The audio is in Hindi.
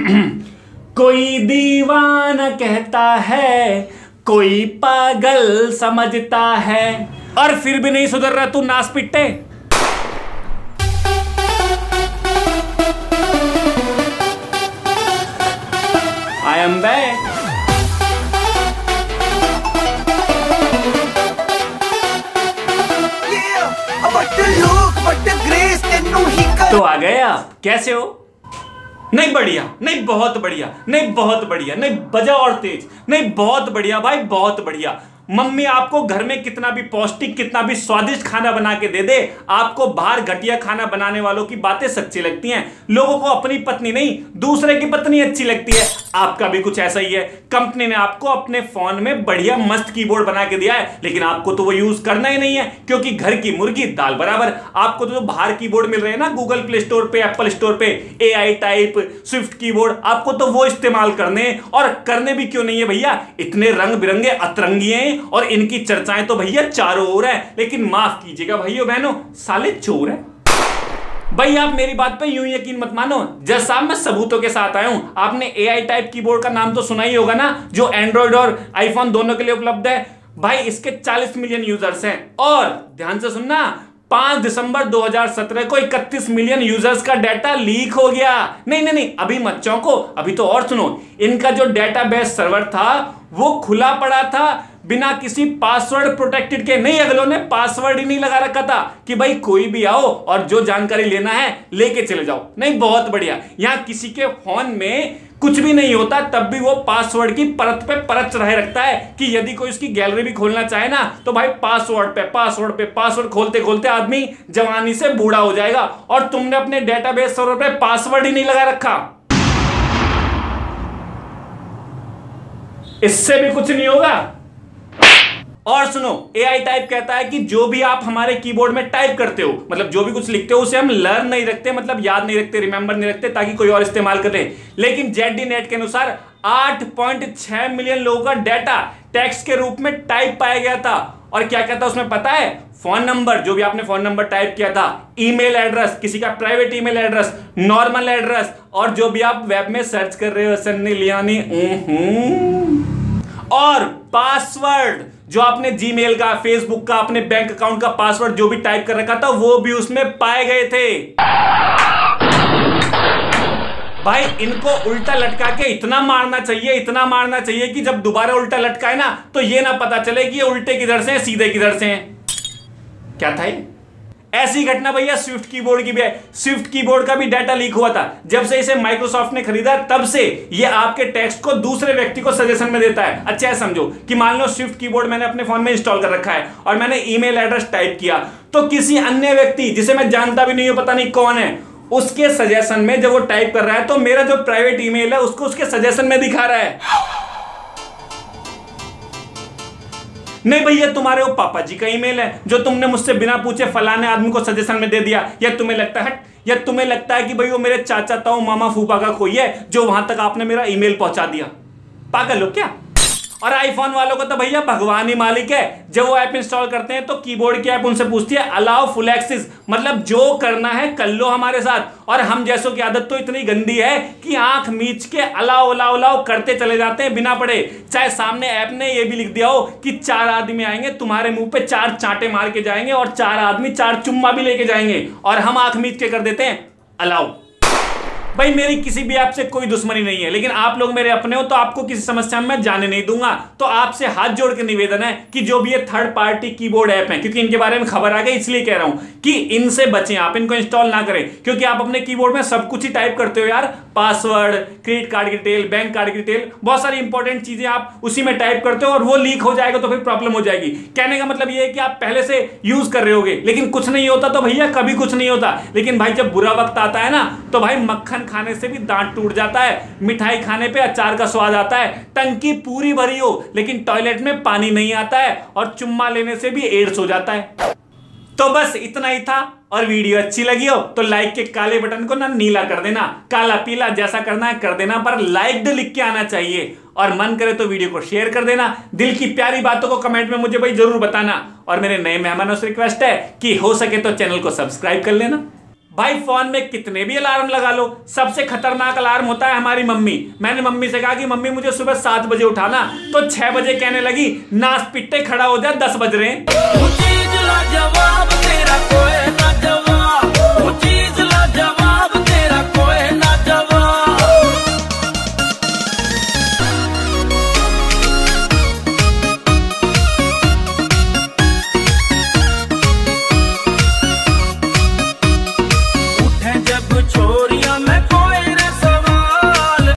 कोई दीवाना कहता है, कोई पागल समझता है, और फिर भी नहीं सुधर रहा तू नास पिट्टे। I am back. तो आ गए आप, कैसे हो? नहीं बढ़िया, नहीं बहुत बढ़िया, नहीं बहुत बढ़िया, नहीं बजा और तेज, नहीं बहुत बढ़िया भाई, बहुत बढ़िया। मम्मी आपको घर में कितना भी पौष्टिक, कितना भी स्वादिष्ट खाना बना के दे दे, आपको बाहर घटिया खाना बनाने वालों की बातें सच्ची लगती हैं। लोगों को अपनी पत्नी नहीं, दूसरे की पत्नी अच्छी लगती है। आपका भी कुछ ऐसा ही है। कंपनी ने आपको अपने फोन में बढ़िया मस्त कीबोर्ड बना के दिया है, लेकिन आपको तो वो यूज करना ही नहीं है, क्योंकि घर की मुर्गी दाल बराबर। आपको तो जो बाहर कीबोर्ड मिल रहे हैं ना, गूगल प्ले स्टोर पे, एप्पल स्टोर पे, AI टाइप, स्विफ्ट कीबोर्ड, आपको तो वो इस्तेमाल करने, और करने भी क्यों नहीं है भैया। इतने रंग बिरंगे अतरंगिए और इनकी चर्चाएं तो भैया चारों ओर है, लेकिन माफ कीजिएगा भाइयों बहनों, साले चोर है। भाई आप मेरी बात पे यूं यकीन मत मानो, जज साहब मैं सबूतों के साथ आया हूं। आपने AI टाइप कीबोर्ड का नाम तो सुना ही होगा ना, जो एंड्रॉइड और आईफोन दोनों के लिए उपलब्ध है। भाई इसके 40 मिलियन यूजर्स हैं, और ध्यान से सुनना, 5 दिसंबर 2017 को 31 मिलियन यूजर्स का डाटा लीक हो गया। नहीं, अभी मत चौंको, अभी तो और सुनो। इनका जो डेटाबेस सर्वर था वो खुला पड़ा था, बिना किसी पासवर्ड प्रोटेक्टेड के। नहीं, अगलों ने पासवर्ड ही नहीं लगा रखा था कि भाई कोई भी आओ और जो जानकारी लेना है लेके चले जाओ। नहीं, बहुत बढ़िया। यहां किसी के फोन में कुछ भी नहीं होता, तब भी वो पासवर्ड की परत पे परत चढ़ाए रखता है कि यदि कोई उसकी गैलरी भी खोलना चाहे ना, तो भाई पासवर्ड खोलते खोलते आदमी जवानी से बूढ़ा हो जाएगा। और तुमने अपने डेटाबेस सर्वर पे पासवर्ड ही नहीं लगा रखा। इससे भी कुछ नहीं होगा। और सुनो, AI टाइप कहता है कि जो भी आप हमारे कीबोर्ड में टाइप करते हो, मतलब जो भी कुछ लिखते हो, उसे हम लर्न नहीं रखते, मतलब याद नहीं रखते, रिमेंबर नहीं रखते, ताकि कोई और इस्तेमाल कर ले। लेकिन ZDNet के अनुसार 8.6 मिलियन लोगों का डाटा टेक्स्ट के रूप में टाइप पाया गया था। और क्या कहता है उसमें पता है? फोन नंबर, जो भी आपने फोन नंबर टाइप किया था, ईमेल एड्रेस, किसी का private email address, normal address, और जो भी आप वेब में सर्च कर रहे हो, सन्नी लियानी, और पासवर्ड, जो आपने जीमेल का, फेसबुक का, अपने बैंक अकाउंट का पासवर्ड जो भी टाइप कर रखा था, वो भी उसमें पाए गए थे। भाई इनको उल्टा लटका के इतना मारना चाहिए कि जब दोबारा उल्टा लटकाए ना, तो ये ना पता चले कि ये उल्टे किधर से हैं, सीधे किधर से हैं। क्या था ये? ऐसी घटना भैया स्विफ्ट कीबोर्ड की भी है। स्विफ्ट कीबोर्ड का भी डाटा लीक हुआ था। जब से इसे माइक्रोसॉफ्ट ने खरीदा, तब से ये आपके टेक्स्ट को दूसरे व्यक्ति को सजेशन में देता है। अच्छा है, समझो कि मान लो स्विफ्ट कीबोर्ड मैंने अपने फोन में इंस्टॉल कर रखा है, और मैंने ईमेल एड्रेस टाइप किया, तो किसी अन्य व्यक्ति जिसे मैं जानता भी नहीं हूं, पता नहीं कौन है, उसके सजेशन में जब वो टाइप कर रहा है, तो मेरा जो प्राइवेट ईमेल है उसको उसके सजेशन में दिखा रहा है। नहीं भैया, तुम्हारे वो पापा जी का ईमेल है, जो तुमने मुझसे बिना पूछे फलाने आदमी को सजेशन में दे दिया। या तुम्हें लगता है कि भाई वो मेरे चाचा ताऊ मामा फूफा का कोई है, जो वहां तक आपने मेरा ईमेल पहुंचा दिया। पागल हो क्या? और आईफोन वालों को तो भैया भगवान ही मालिक है। जब वो ऐप इंस्टॉल करते हैं तो कीबोर्ड की ऐप उनसे पूछती है अलाउ फुल एक्सेस, मतलब जो करना है कर लो हमारे साथ। और हम जैसों की आदत तो इतनी गंदी है कि आंख मीच के अलाउ करते चले जाते हैं बिना पढ़े। चाहे सामने ऐप ने ये भी लिख दिया हो कि 4 आदमी आएंगे, तुम्हारे मुंह पे 4 चांटे मार के जाएंगे, और 4 आदमी 4 चुम्मा भी लेके जाएंगे, और हम आंख मीच के कर देते हैं अलाउ। भाई मेरी किसी भी ऐप से कोई दुश्मनी नहीं है, लेकिन आप लोग मेरे अपने हो, तो आपको किसी समस्या में मैं जाने नहीं दूंगा। तो आपसे हाथ जोड़ के निवेदन है कि जो भी ये थर्ड पार्टी कीबोर्ड ऐप है, क्योंकि इनके बारे में खबर आ गई इसलिए कह रहा हूं कि इनसे बचें, आप इनको इंस्टॉल ना करें, क्योंकि आप अपने कीबोर्ड में सब कुछ ही टाइप करते हो यार। पासवर्ड, क्रेडिट कार्ड की डिटेल, बैंक कार्ड की डिटेल, बहुत सारी इंपॉर्टेंट चीजें आप उसी में टाइप करते हो, और वो लीक हो जाएगा तो फिर प्रॉब्लम हो जाएगी। कहने का मतलब ये है कि आप पहले से यूज कर रहे होगे, लेकिन कुछ नहीं होता तो भैया कभी कुछ नहीं होता। लेकिन भाई जब बुरा वक्त आता है ना, तो भाई मक्खन खाने से भी दांत टूट जाता है, मिठाई खाने पे अचार का स्वाद आता है, टंकी पूरी भरी हो लेकिन टॉयलेट में पानी नहीं आता है, और चुम्मा लेने से भी एड्स हो जाता है। तो बस इतना ही था, और वीडियो अच्छी लगी हो तो लाइक के काले बटन को ना नीला कर देना, काला पीला जैसा करना है कर देना, पर लाइक लिख के आना चाहिए। और मन करे तो वीडियो को शेयर कर देना। दिल की प्यारी बातों को कमेंट में मुझे भाई जरूर बताना। और मेरे नए मेहमानों से रिक्वेस्ट है कि हो सके तो चैनल को सब्सक्राइब कर लेना। भाई फोन में कितने भी अलार्म लगा लो, सबसे खतरनाक अलार्म होता है हमारी मम्मी। मैंने मम्मी से कहा कि मम्मी मुझे सुबह 7 बजे उठाना, तो 6 बजे कहने लगी नास पिट्टे खड़ा हो जा 10 बज रहे हैं।